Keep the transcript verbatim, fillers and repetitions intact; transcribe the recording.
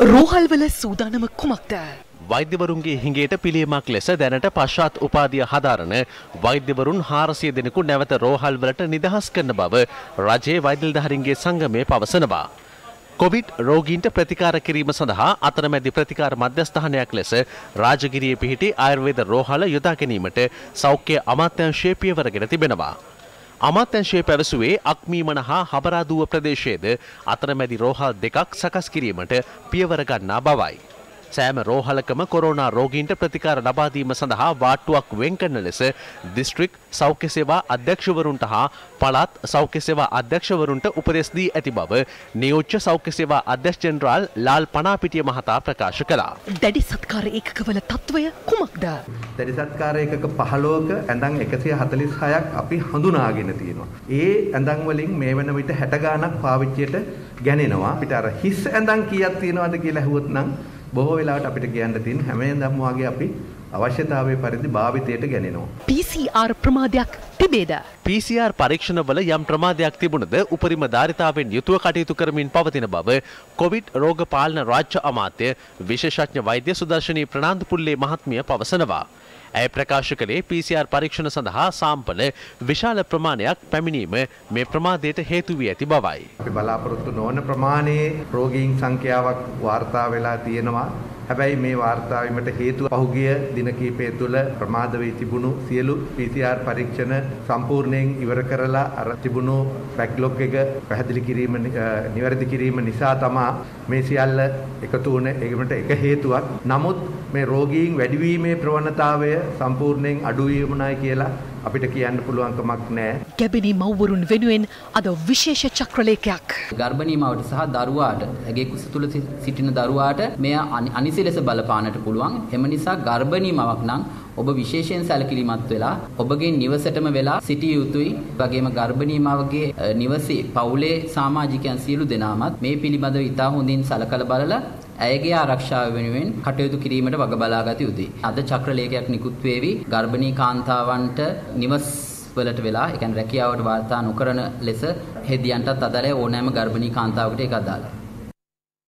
රෝහල්වල සූදානම කුමක්ද? වෛද්‍යවරුන්ගේ හිඟේට පිළියමක් ලෙස දැනට පශ්චාත් උපාධිය හදාරන වෛද්‍යවරුන් හාරසිය දෙනෙකු නැවත රෝහල්වලට නිදහස් කරන බව රජයේ වෛද්‍ය නිලධාරීන්ගේ සංගමය පවසනවා. කොවිඩ් රෝගීන්ට ප්‍රතිකාර කිරීම සඳහා අතරමැදි ප්‍රතිකාර මධ්‍යස්ථානයක් ලෙස රාජගිරියේ පිහිටි ආයුර්වේද රෝහල යොදා ගැනීමට සෞඛ්‍ය අමාත්‍යාංශය පියවරගෙන තිබෙනවා. අමාත්‍යාංශය පැවසුවේ අක්මීමන හා හබරාදුව ප්‍රදේශයේද අතරමැදි රෝහල් දෙකක් සකස් කිරීමට පියවර ගන්නා බවයි. සෑම රෝහලකම කොරෝනා රෝගීන්ට ප්‍රතිකාර ලබා දීම සඳහා වාට්ටුවක් වෙන් කරන ලෙස දිස්ත්‍රික් සෞඛ්‍ය සේවා අධ්‍යක්ෂවරුන්ට හා පළාත් සෞඛ්‍ය සේවා අධ්‍යක්ෂවරුන්ට උපදෙස් දී ඇති බව නියෝජ්‍ය සෞඛ්‍ය සේවා අධ්‍යක්ෂ ජෙනරාල් ලාල් පනාපිටිය මහතා ප්‍රකාශ කළා. දැඩි සත්කාර ඒකකවල තත්වය කුමක්ද? දැඩි සත්කාර ඒකක පහළොවක ඇඳන් එකසිය හතළිස් හයක් අපි හඳුනාගෙන තියෙනවා. ඒ ඇඳන් වලින් මේ වෙන විට හැට ගාණක් පාවිච්චියට ගැනෙනවා. අපිට අර හිස් ඇඳන් කීයක් තියෙනවද කියලා ඇහුවොත් නම් බොහෝ වෙලාවට අපිට කියන්න තියෙන හැම වෙලෙන්දම වගේ අපි අවශ්‍යතාවයේ පරිදි භාවිතයට ගැනෙනවා. පී සී ආර් ප්‍රමාදයක් තිබේද? පී සී ආර් පරීක්ෂණවල යම් ප්‍රමාදයක් තිබුණද උපරිම ධාරිතාවෙන් යුතුව කටයුතු කරමින් පවතින බව කොවිඩ් රෝග පාලන රාජ්‍ය අමාත්‍ය විශේෂඥ වෛද්‍ය සුදර්ශනී ප්‍රනාන්දුපුල්ලේ මහත්මිය පවසනවා. ඇය ප්‍රකාශ කළේ පී සී ආර් පරීක්ෂණ සඳහා සාම්පල විශාල ප්‍රමාණයක් පැමිණීම මේ ප්‍රමාදයට හේතු වී ඇති බවයි. අපි බලාපොරොත්තු නොවන ප්‍රමාණයේ රෝගීන් සංඛ්‍යාවක් වාර්තා වෙලා තියෙනවා. හැබැයි මේ වාර්තා වීමට හේතුව පහුගිය දින කිහිපය තුළ ප්‍රමාද වී තිබුණු සියලු පී සී ආර් පරීක්ෂණ සම්පූර්ණයෙන් ඉවර කරලා අර තිබුණු බැක්ලොග් එක පැහැදිලි කිරීම නිවැරදි කිරීම නිසා තමයි මේ සියල්ල එකතු වුණේ. ඒකට එක හේතුවක්. නමුත් මේ රෝගීන් වැඩිවීමේ ප්‍රවණතාවය සම්පූර්ණයෙන් අඩු වීමයි කියලා අපිට කියන්න පුළුවන් කමක් නැහැ. ගැබිනි මව්වරුන් වෙනුවෙන් අද විශේෂ චක්‍රලේඛයක්. ගර්භණී මවට සහ දරුවාට ඇගේ කුස තුල සිටින දරුවාට මෙය අනිසි ලෙස බලපාන්නට පුළුවන්. එම නිසා ගර්භණී මවක් නම් ඔබ විශේෂයෙන් සැලකිලිමත් වෙලා ඔබගේ නිවසටම වෙලා සිටිය යුතුයි. වගේම ගර්භණී මවගේ නිවසේ පවුලේ සමාජිකයන් සියලු දෙනාමත් මේ පිළිබඳව ඉතා හොඳින් සලකලා බලලා ඇයගේ ආරක්ෂාව වෙනුවෙන් කටයුතු කිරීමට වග බලාගත යුතුයි. අද චක්‍රලේඛයක් නිකුත් වේවි ගර්භණී කාන්තාවන්ට නිවස් වලට වෙලා ඒ කියන්නේ රැකියාවට වාර්තා නොකරන ලෙස හෙදියන්ටත් අදාළ ඕනෑම ගර්භණී කාන්තාවකට ඒක අදාළයි.